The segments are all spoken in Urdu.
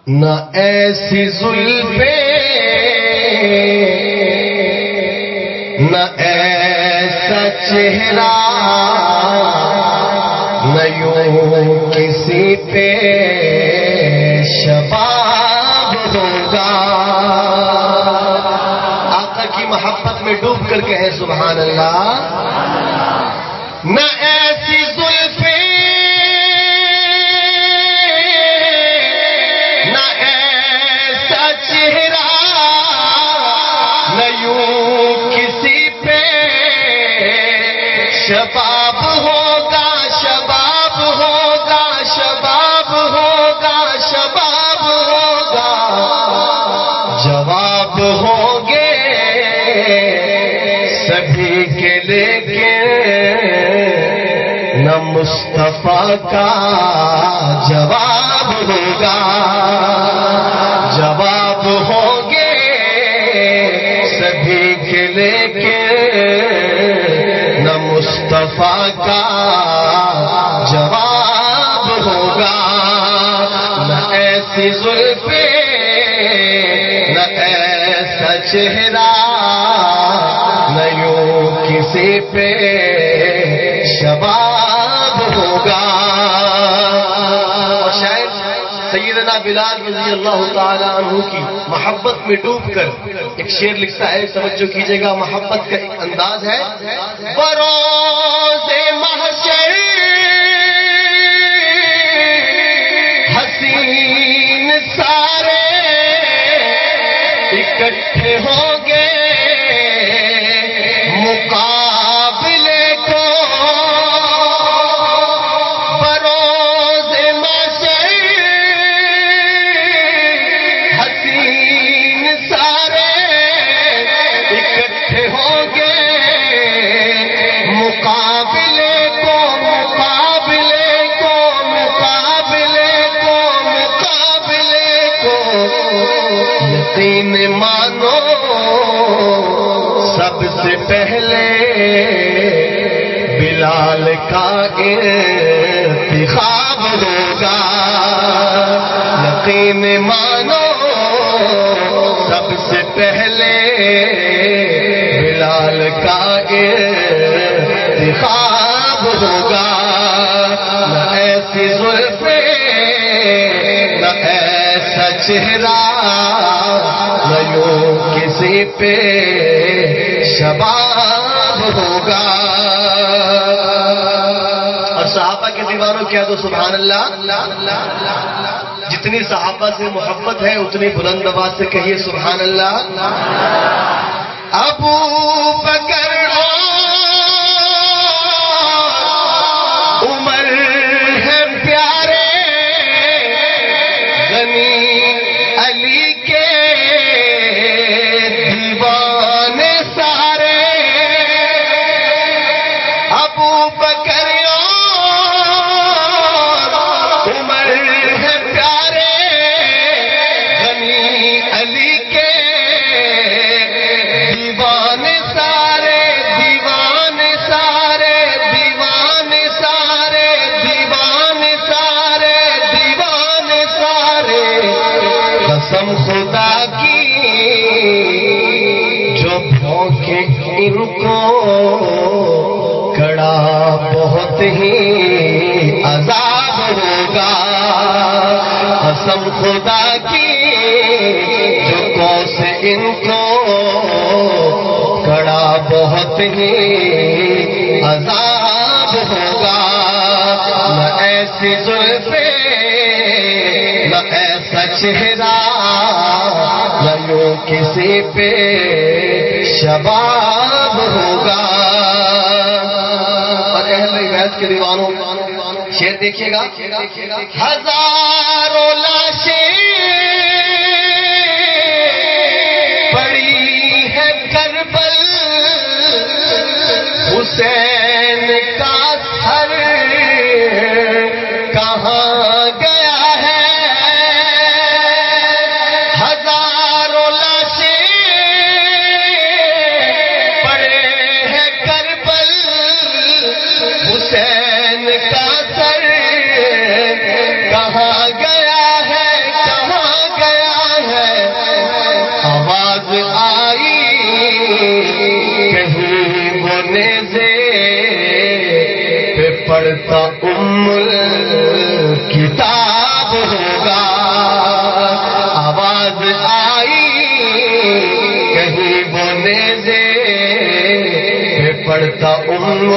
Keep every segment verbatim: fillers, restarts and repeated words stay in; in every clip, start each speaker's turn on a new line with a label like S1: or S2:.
S1: نہ ایسی زلفیں نہ ایسا چہرہ نہ یوں کسی پہ شباب ہوگا. آقا کی محبت میں ڈوب کر کہیں سبحان اللہ. نہ ایسی زلفیں نہ ایسا چہرہ نہ یوں کسی پہ شباب ہوگا شباب ہوگا شباب ہوگا شباب ہوگا. جواب ہوں گے سبھی کے لیکن نہ مصطفیٰ کا جواب ہوگا. جواب ہوں گے سبھی کے لیکن نہ مصطفیٰ کا جواب ہوگا. نہ ایسی زلفیں نہ ایسا چہرہ نہ یوں کسی پہ شباب ہوگا. اور شاید سیدنا بلال رضی اللہ تعالی عنہ کی محبت میں ڈوب کر ایک شعر لکھتا ہے, توجہ کیجیے گا, محبت کا ایک انداز ہے. بروز محشر حسین سارے اکٹھے ہوں گے مقابلے کو. بروز محشر حسین سارے اکٹھے ہوں گے مقابلے کو مقابلے کو مقابلے کو مقابلے کو. یقین مانو سب سے پہلے بلال کا انتخاب ہوگا. یقین مانو سب سے پہلے بلال کا انتخاب ہوگا. نہ ایسی زلفیں نہ ایسا چہرہ نہ یوں کسی پہ شباب ہوگا. اور صحابہ کے دیوانوں کیا تو سبحان اللہ. جتنی صحابہ سے محبت ہے اتنی بلند آواز سے کہیے سبحان اللہ. ابو بکر عمر ہے پیارے غنی علی کے دیوانے سارے. ابو بکر عمر ہے پیارے غنی علی کے دیوانے سارے دیوانے سارے دیوانے سارے دیوانے سارے دیوانے سارے. قسم خدا کی جو بھونکے ان کو کڑا بہت ہی عذاب ہوگا. قسم خدا کی جو کوس ان کو کڑا بہت ہی عذاب ہوگا. نہ ایسی زلفیں نہ ایسا چہرہ نہ یوں کسی پہ شباب ہوگا. اور اہل بیت کے دیوانوں شعر دیکھیے گا. ہزاروں لاشیں پڑی ہے کربل حسین کا سر کہاں گیا ہے. ہزاروں لاشیں پڑے ہیں کربل حسین کا سر کہاں گیا ہے. پڑھتا ام کتاب ہوگا. آواز آئی کہیں وہ نیزے پہ پڑھتا ام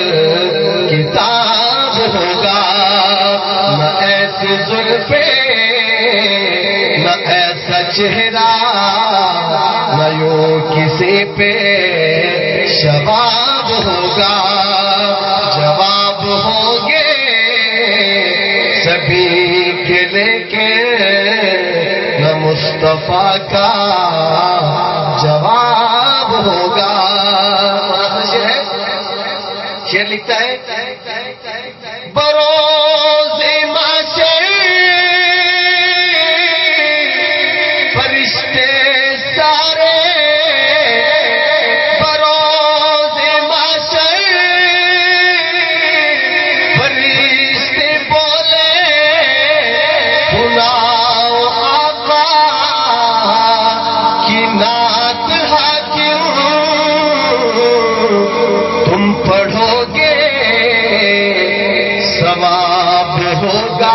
S1: کتاب ہوگا. نہ ایسی زلفیں نہ ایسا چہرہ نہ یوں کسی پہ شباب ہوگا. جواب ہوں گے سبھی کے لیکن نہ مصطفیٰ کا جواب ہوگا. شعر لکھتا ہے بروز محشر فرشتے سارے بروز محشر فرشتے بولے سناؤ آقا کی نعت حاکم تم پڑھو گے ثواب ہوگا.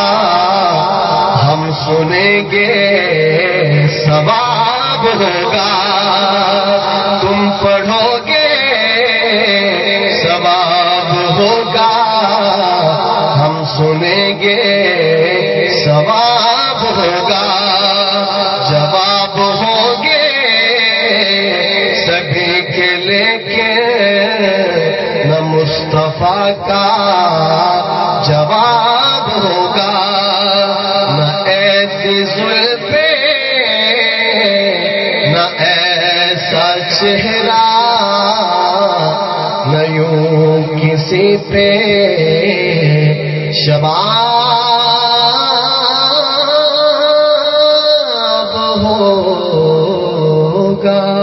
S1: ہم سنیں گے ثواب ہوگا. تم پڑھو گے ثواب ہوگا. ہم سنیں گے ثواب ہوگا. جواب ہوں گے سبھی کے لیکن نہ مصطفیٰ کا جواب ہوگا. نہ ایسی زلفیں نہ ایسا چہرہ نہ یوں کسی پہ شباب ہوگا.